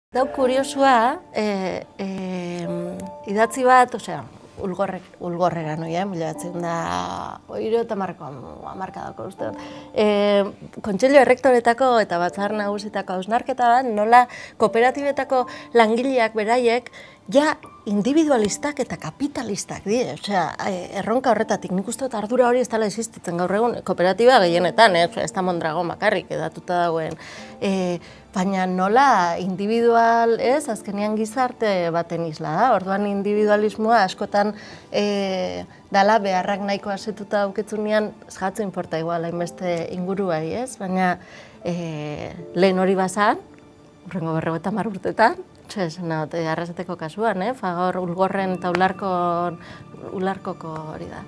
Dau kuriosua, idatzi bat, ulgorrera noia, bilatzen da, oiro eta hamarkadako uste dut. Kontseilio errektoretako eta batzar nagusitako hausnarketa bat, nola kooperatibetako langileak beraiek, ja individualistak eta kapitalistak die, erronka horretatik, nik uste dut ardura hori ez dela existitzen gaur egun, kooperatiba gehienetan, ez da Mondragon bakarrik edatuta dagoen, baina nola individual, azkenean gizarte baten isla da, orduan individualismoa askotan dala beharrak nahiko asetuta dauketzunean, ez jatzu inporta igual, hainbeste inguruai, baina lehen hori bazan, urrengo 50 urtetan, arrasateko kasuan, Fagor Ulgorren eta Ularkoko hori da.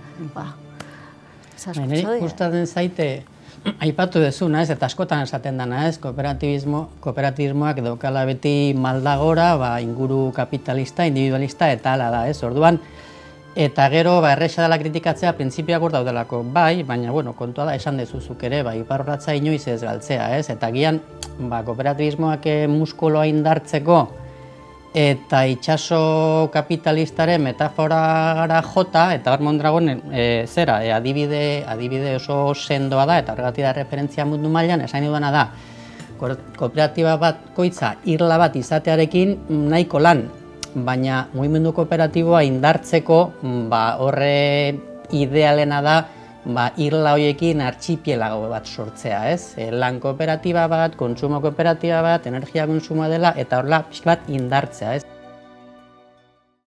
Niri gustatzen zaite, aipatu dezuna, eta askotan esaten dana, kooperatibismoak daukala beti maldagora, inguru kapitalista, individualista eta ala da, orduan, eta gero, erresa dela kritikatzea, printzipioak hor daudelako, baina, kontua da, esan dezuzuk ere, iparrotza inoiz ez galtzea, eta gian, kooperatibismoak muskoloa indartzeko, eta itxaso kapitalistaren metafora gara jota, eta hor Mondragonen adibide oso sendoa da, eta horregatik da referentzia mundu mailan, esan dudana da, kooperatiba bat koitza irla bat izatearekin nahiko lan, baina mugimendu kooperatiboa indartzeko horre idealena da irla horiekin artxipielago bat sortzea, lan kooperatiba bat, kontsumo kooperatiba bat, energia kontsumoa dela, eta horrela pixka bat indartzea,